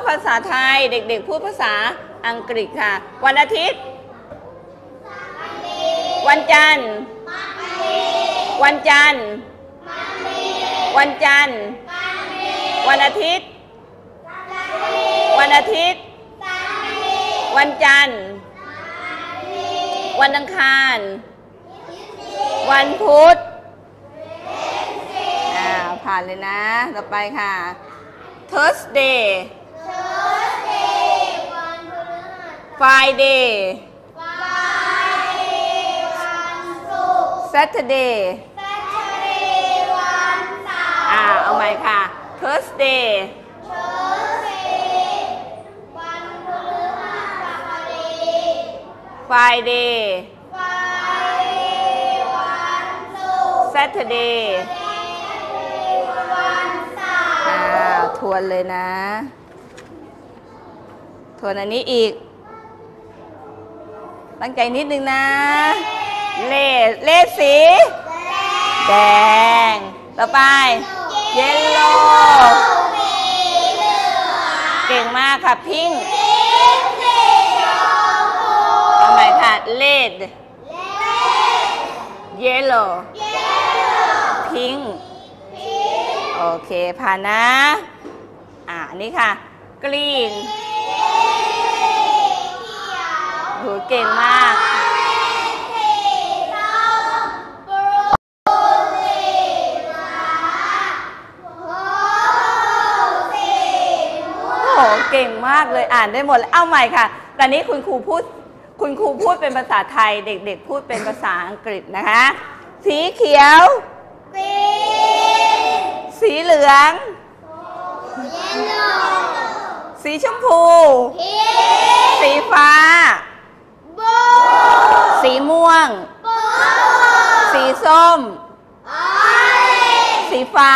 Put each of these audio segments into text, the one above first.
ภาษาไทยเด็กๆพูดภาษาอังกฤษค่ะวันอาทิตย์วันจันทร์วันจันทร์วันจันทร์วันอาทิตย์วันอาทิตย์วันจันทร์วันอังคารวันพุธผ่านเลยนะต่อไปค่ะ Thursday Friday Saturday เอาใหม่ค่ะ Thursday Friday Saturday ทวนเลยนะทวนอันนี้อีกตั้งใจนิดนึงนะเลขสีแดงต่อไปเยลโล่เก่งมากค่ะพิงค์เอาใหม่ค่ะเลดเยลโล่พิงค์โอเคผ่านนะอันนี้ค่ะกรีนโหเก่งมากเก่งมากเลยอ่านได้หมดแล้วเอาใหม่ค่ะตอนนี้คุณครูพูดเป็นภาษาไทยเด็กๆพูดเป็นภาษาอังกฤษนะคะสีเขียวสีเหลืองสีชมพูสีฟ้าสีม่วงสีส้มสีฟ้า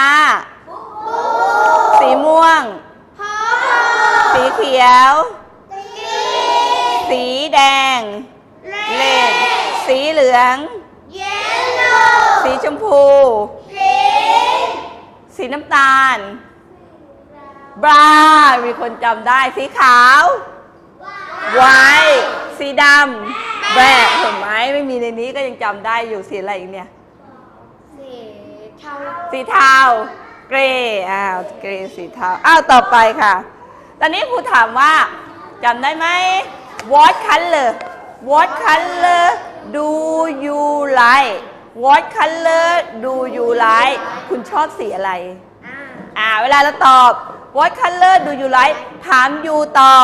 สีม่วงสีเขียวสีแดงเลดสีเหลืองสีชมพูสีน้ำตาลบราวน์มีคนจำได้สีขาวไวท์สีดำแบล็คเห็นไหมไม่มีในนี้ก็ยังจำได้อยู่สีอะไรอีกเนี่ยสีเทาเกรย์เกรย์สีเทาต่อไปค่ะตอนนี้ครูถามว่าจำได้ไหม What color do you like What color do you like คุณชอบสีอะไรเวลาเราตอบ What color do you like ถาม you ตอบ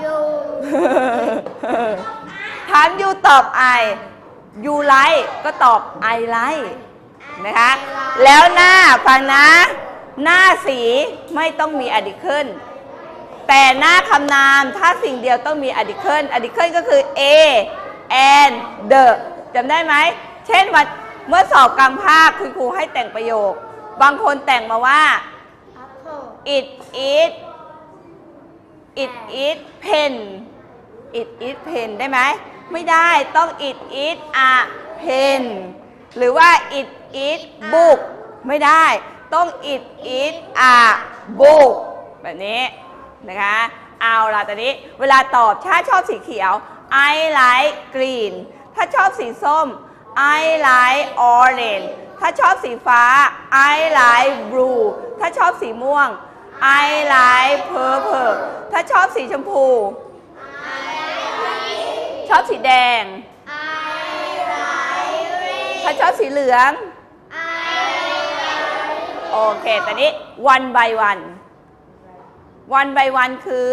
ถาม you ตอบ I you like ก็ตอบ I like นะคะแล้วหน้าฟังนะหน้าสีไม่ต้องมี article แต่หน้าคำนามถ้าสิ่งเดียวต้องมี article ก็คือ a and the จำได้ไหมเช่นว่าเมื่อสอบกลางภาคคุณครูให้แต่งประโยคบางคนแต่งมาว่า it is pen ได้ไหมไม่ได้ต้อง it is a pen หรือว่า it is book ไม่ได้ต้อง it is a book แบบนี้นะคะเอาล่ะตอนนี้เวลาตอบถ้าชอบสีเขียว I like green ถ้าชอบสีส้ม I like orange ถ้าชอบสีฟ้า I like blue ถ้าชอบสีม่วง I like purple ถ้าชอบสีชมพูชอบสีแดงถ้าชอบสีเหลืองโอเคตอนนี้ one by one คือ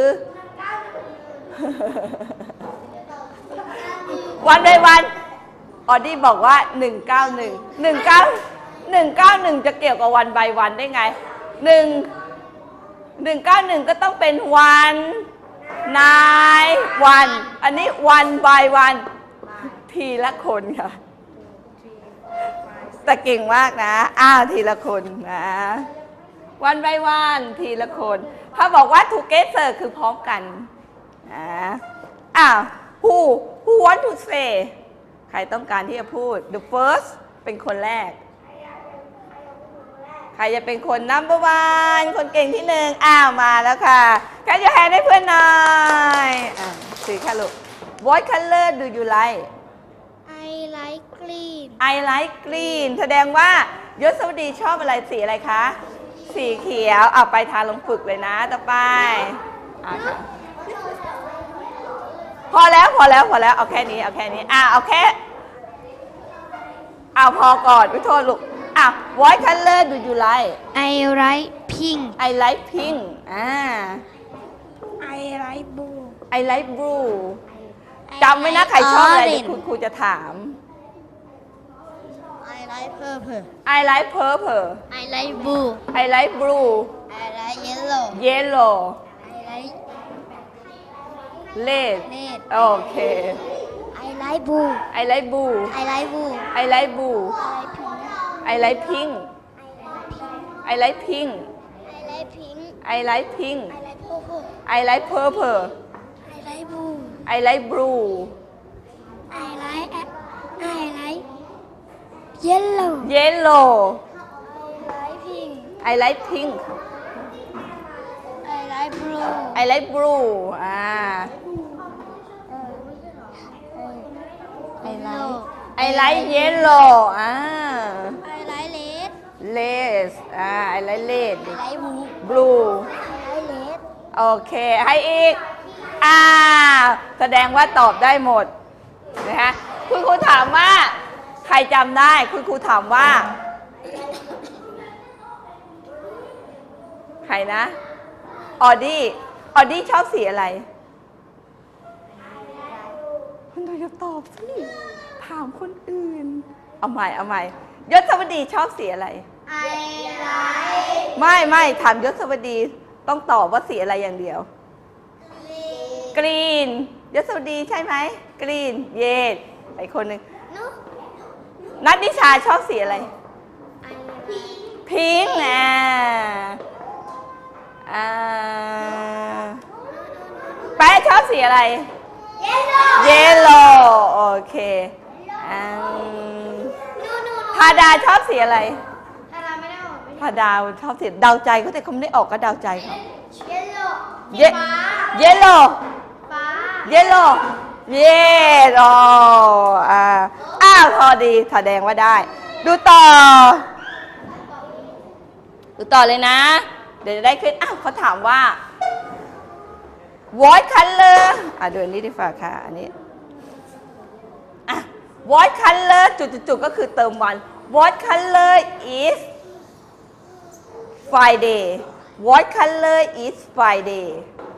one by one ออดี้บอกว่า191จะเกี่ยวกับone by oneได้ไง191ก็ต้องเป็นone 9 one อันนี้ one by one ทีละคนค่ะแต่เก่งมากนะทีละคนนะ one by one ทีละคนถ้าบอกว่า together คือพร้อมกันwho want to say ใครต้องการที่จะพูด the first เป็นคนแรกใคใครจะเป็นคนnumber one คนเก่งที่หนึ่งอ้าวมาแล้วค่ะแค่จะแฮนให้เพื่อนหน่อยสีค่ะลูก What color do you like I like green I like green แสดงว่ายศวดีชอบอะไรสีอะไรคะสีเขียวเอาไปทานลงฝึกเลยนะต่อไปค่ะพอแล้วเอาแค่นี้เอาพอก่อนไม่โทษลูกWhat color do you like I like pink I like pink I like blue I like blue จำไว้นะใครชอบอะไรเดี๋ยวคุณครูจะถาม I like purple I like purple I like blue I like blue I like yellow yellow I like red red โอเค I like blue I like blue I like blue I like blue I like pink I like pink I like pink I like pink I like purple I like purple I like blue I like blue I like yellow yellow I like pink I like pink I like blue I like blue I like yellow I like red red I like red I like blue I like red โอเคให้อีกแสดงว่าตอบได้หมดนะคะคุณครูถามว่าใครจำได้คุณครูถามว่าใครนะออดี้ชอบสีอะไรคุณต้องตอบสิถามคนอื่นเอาใหม่ยศวดีชอบสีอะไร I like ไม่ถามยศวดีต้องตอบว่าสีอะไรอย่างเดียวกรีนยศวดีใช่ไหมกรีนเยสไอคนหนึ่งนัทนิชาชอบสีอะไรพิงค์แป๊ะชอบสีอะไรเยลโลโอเคพาดาชอบสีอะไรพาดาชอบสีเดาใจเขาแต่เขาไม่ได้ออกก็เดาใจเขาเยลโลเยลโลเยสพอดีแสดงว่าได้ดูต่อเลยนะเดี๋ยวจะได้ขึ้นเขาถามว่า What color ดูอันนี้ดีกว่าค่ะอันนี้What color จุดๆก็คือเติมวัน What color is Friday What color is Friday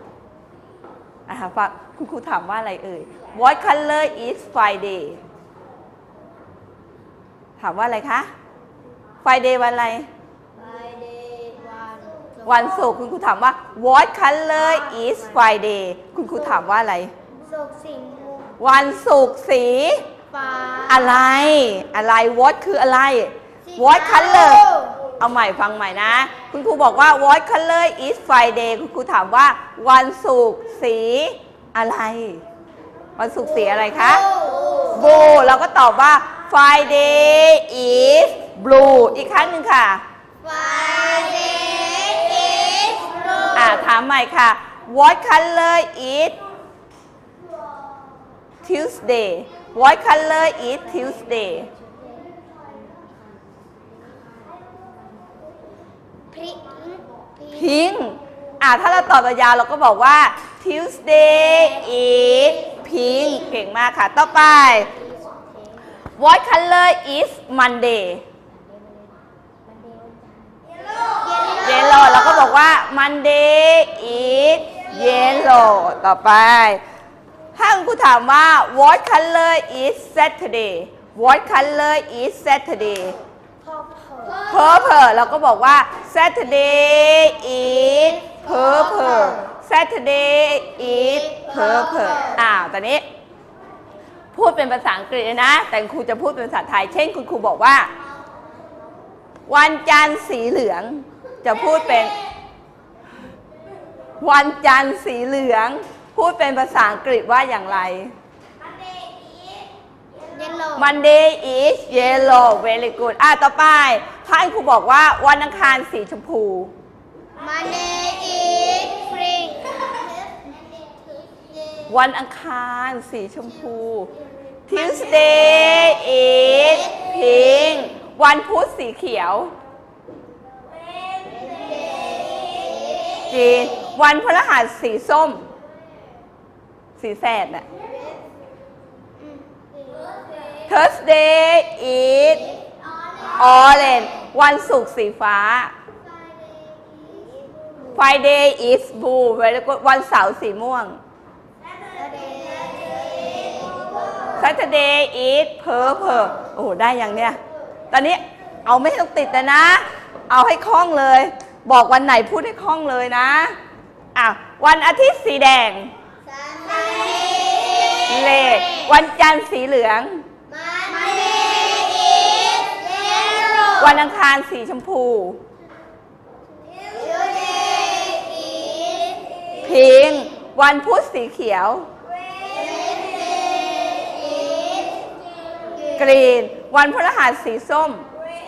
ฟังคุณครูถามว่าอะไรเอ่ย What color is Friday ถามว่าอะไรคะ Friday วันอะไร วันศุกร์คุณครูถามว่า What color is Friday คุณครูถามว่าอะไรวันศุกร์สีอะไร What คืออะไร What color เอาใหม่ฟังใหม่นะคุณครูบอกว่า What color is Friday คุณครูถามว่าวันศุกร์สีอะไรวันศุกร์สีอะไรคะ Blue เราก็ตอบว่า Friday is blue อีกครั้งหนึ่งค่ะ Friday is blue ถามใหม่ค่ะ What color is Tuesday What color is Tuesday Pink ถ้าเราตอบยาวเราก็บอกว่า Tuesday is pink เก่งมากค่ะต่อไป What color is Monday Yellow เราก็บอกว่า Monday is yellow ต่อไปถ้าคุณครูถามว่า What color is Saturday What color is Saturday Purple เราก็บอกว่า Saturday is purple Saturday is purple ตอนนี้พูดเป็นภาษาอังกฤษนะ แต่ครูจะพูดเป็นภาษาไทย เช่นคุณครูบอกว่าวันจันทร์สีเหลืองจะพูดเป็นวันจันทร์สีเหลืองพูดเป็นภาษาอังกฤษว่าอย่างไร yellow Monday is yellow very good ต่อไปท่านครูบอกว่าวันอังคารสีชมพู Monday is pink วันอังคารสีชมพู Tuesday is pink วันพุธสีเขียวจีนวันพฤหัสสีส้ม สีแสดน่ะ Thursday is orange วันศุกร์สีฟ้า Friday is blue very good วันเสาร์สีม่วง Saturday is purple โอ้โหได้ยังเนี่ยตอนนี้เอาไม่ต้องติดเลยนะ เอาให้คล่องเลย บอกวันไหนพูดให้คล่องเลยนะวันอาทิตย์สีแดงเลดวันจันทร์สีเหลือง วันอังคารสีชมพูพิงค์วันพุธสีเขียวกรีนวันพฤหัสสีส้ม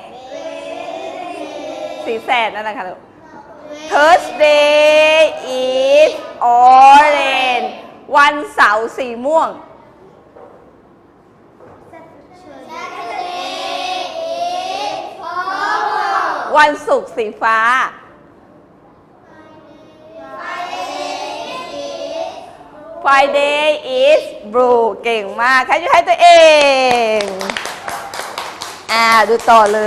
สีแสดนั่นแหละค่ะ Thursday is orange วันเสาร์สีม่วง วันศุกร์สีฟ้า Friday is blue เก่งมากใครจะให้ตัวเองดูต่อเลย